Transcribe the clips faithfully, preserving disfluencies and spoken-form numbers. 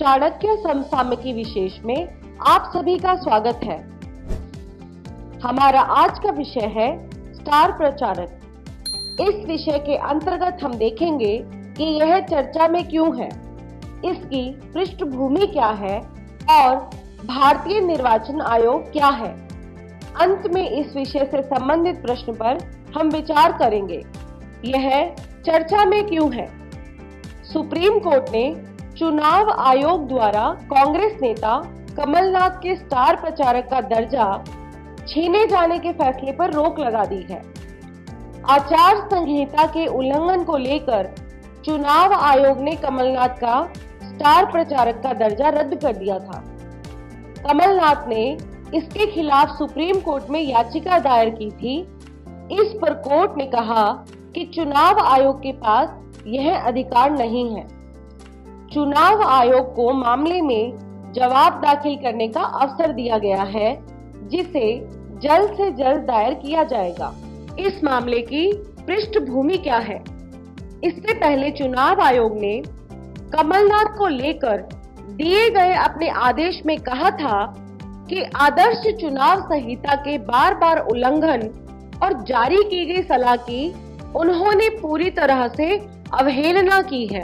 चाणक्य समसामयिकी विशेष में आप सभी का स्वागत है। हमारा आज का विषय है स्टार प्रचारक। इस विषय के अंतर्गत हम देखेंगे कि यह चर्चा में क्यों है, इसकी पृष्ठभूमि क्या है और भारतीय निर्वाचन आयोग क्या है। अंत में इस विषय से संबंधित प्रश्न पर हम विचार करेंगे। यह चर्चा में क्यों है। सुप्रीम कोर्ट ने चुनाव आयोग द्वारा कांग्रेस नेता कमलनाथ के स्टार प्रचारक का दर्जा छीने जाने के फैसले पर रोक लगा दी है। आचार संहिता के उल्लंघन को लेकर चुनाव आयोग ने कमलनाथ का स्टार प्रचारक का दर्जा रद्द कर दिया था। कमलनाथ ने इसके खिलाफ सुप्रीम कोर्ट में याचिका दायर की थी। इस पर कोर्ट ने कहा कि चुनाव आयोग के पास यह अधिकार नहीं है। चुनाव आयोग को मामले में जवाब दाखिल करने का अवसर दिया गया है, जिसे जल्द से जल्द दायर किया जाएगा। इस मामले की पृष्ठभूमि क्या है। इससे पहले चुनाव आयोग ने कमलनाथ को लेकर दिए गए अपने आदेश में कहा था कि आदर्श चुनाव संहिता के बार बार उल्लंघन और जारी की गई सलाह की उन्होंने पूरी तरह से अवहेलना की है,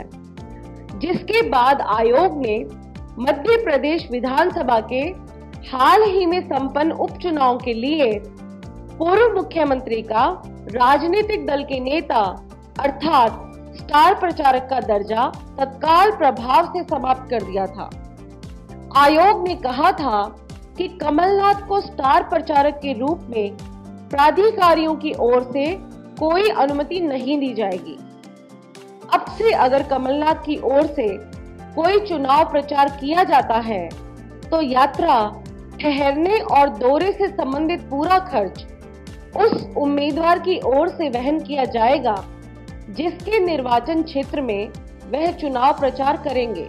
जिसके बाद आयोग ने मध्य प्रदेश विधानसभा के हाल ही में संपन्न उपचुनाव के लिए पूर्व मुख्यमंत्री का राजनीतिक दल के नेता अर्थात स्टार प्रचारक का दर्जा तत्काल प्रभाव से समाप्त कर दिया था। आयोग ने कहा था कि कमलनाथ को स्टार प्रचारक के रूप में प्राधिकारियों की ओर से कोई अनुमति नहीं दी जाएगी। अब से अगर कमलनाथ की ओर से कोई चुनाव प्रचार किया जाता है तो यात्रा, ठहरने और दौरे से संबंधित पूरा खर्च उस उम्मीदवार की ओर से वहन किया जाएगा जिसके निर्वाचन क्षेत्र में वह चुनाव प्रचार करेंगे।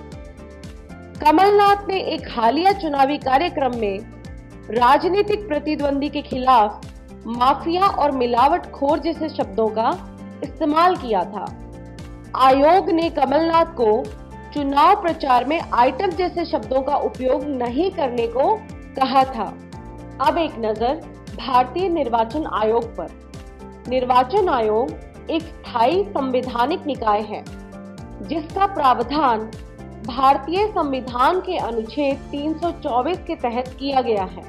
कमलनाथ ने एक हालिया चुनावी कार्यक्रम में राजनीतिक प्रतिद्वंदी के खिलाफ माफिया और मिलावटखोर जैसे शब्दों का इस्तेमाल किया था। आयोग ने कमलनाथ को चुनाव प्रचार में आइटम जैसे शब्दों का उपयोग नहीं करने को कहा था। अब एक नजर भारतीय निर्वाचन आयोग पर। निर्वाचन आयोग एक स्थायी संवैधानिक निकाय है, जिसका प्रावधान भारतीय संविधान के अनुच्छेद तीन सौ चौबीस के तहत किया गया है।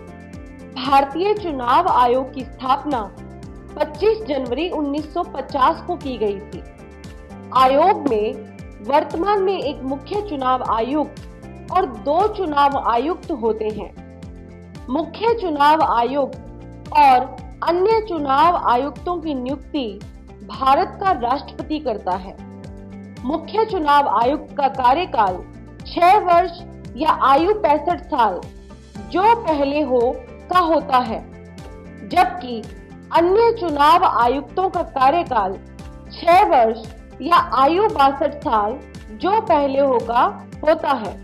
भारतीय चुनाव आयोग की स्थापना पच्चीस जनवरी उन्नीस सौ पचास को की गई थी। आयोग में वर्तमान में एक मुख्य चुनाव आयुक्त और दो चुनाव आयुक्त होते हैं। मुख्य चुनाव आयुक्त और अन्य चुनाव आयुक्तों की नियुक्ति भारत का राष्ट्रपति करता है। मुख्य चुनाव आयुक्त का कार्यकाल छह वर्ष या आयु पैंसठ साल जो पहले हो का होता है, जबकि अन्य चुनाव आयुक्तों का कार्यकाल छह वर्ष या आयु बासठ साल जो पहले होगा होता है।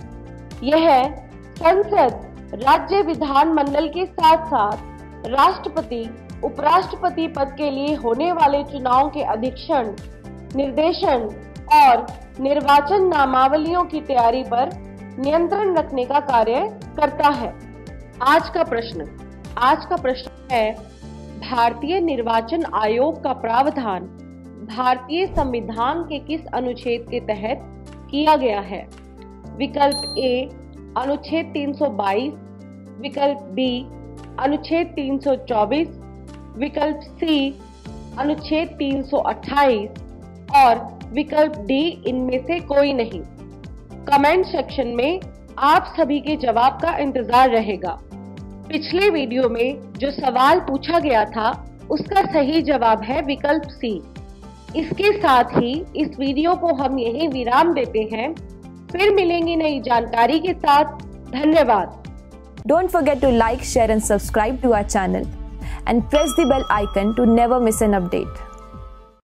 यह संसद, राज्य विधानमंडल के साथ साथ राष्ट्रपति, उपराष्ट्रपति पद के लिए होने वाले चुनाव के अधीक्षण, निर्देशन और निर्वाचन नामावलियों की तैयारी पर नियंत्रण रखने का कार्य करता है। आज का प्रश्न आज का प्रश्न है, भारतीय निर्वाचन आयोग का प्रावधान भारतीय संविधान के किस अनुच्छेद के तहत किया गया है। विकल्प ए अनुच्छेद तीन सौ बाईस, विकल्प बी अनुच्छेद तीन सौ चौबीस, विकल्प सी अनुच्छेद तीन सौ अट्ठाईस और विकल्प डी इनमें से कोई नहीं। कमेंट सेक्शन में आप सभी के जवाब का इंतजार रहेगा। पिछले वीडियो में जो सवाल पूछा गया था उसका सही जवाब है विकल्प सी। इसके साथ ही इस वीडियो को हम यहीं विराम देते हैं। फिर मिलेंगे नई जानकारी के साथ। धन्यवाद। Don't forget to like, share and subscribe to our channel and press the bell icon to never miss an update.